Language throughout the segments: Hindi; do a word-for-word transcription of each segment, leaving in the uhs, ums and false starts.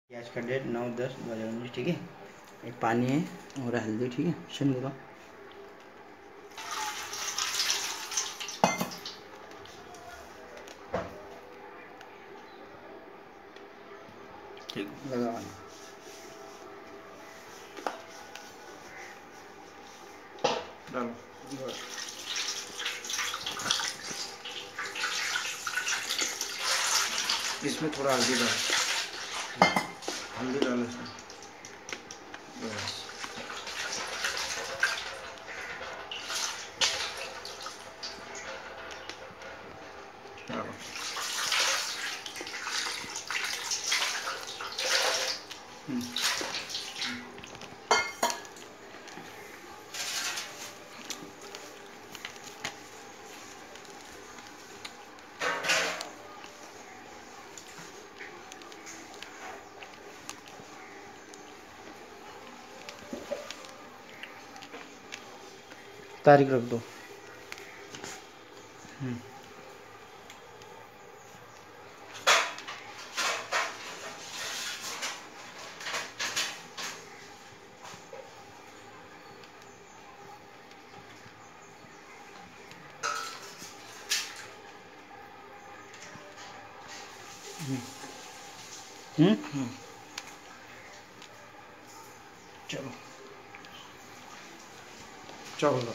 आज का डेट नौ दस दो हज़ार उन्नीस। ठीक है, एक पानी है और हल्दी। ठीक है, सुन लो। ठीक, लगा डालो। इसमें थोड़ा हल्दी डालो, हल्दी डालो इसमें बस। डालो। तारीख रख दो। हम्म हम्म हम्म चलो चलो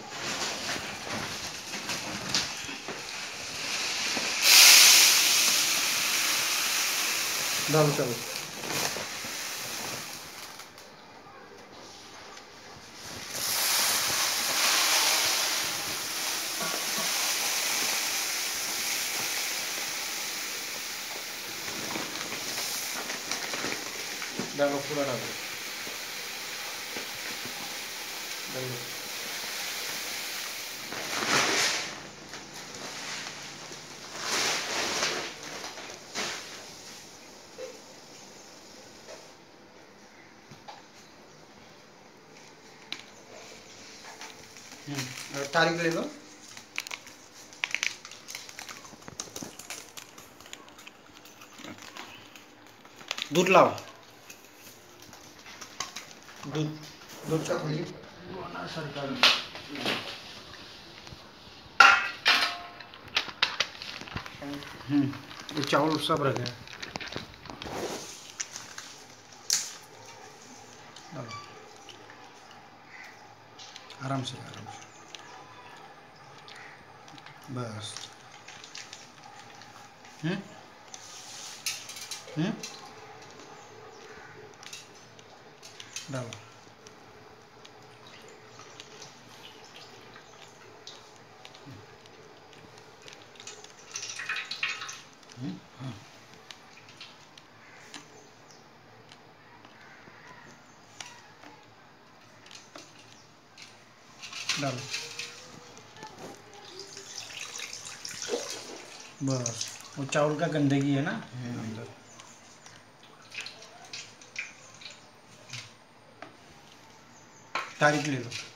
डालो। चलो डालो, पूरा डालो। डालो। हम्म तारीख ले लो। दूध लाओ, दूध दूध का खोलिए। सरकार हम्म ये चावल सब रखे हैं। आराम से आराम से बस। हम्म हम्म डालो। हम्म हाँ डालो बस। वो चावल का गंदगी है ना अंदर। तारीख ले लो।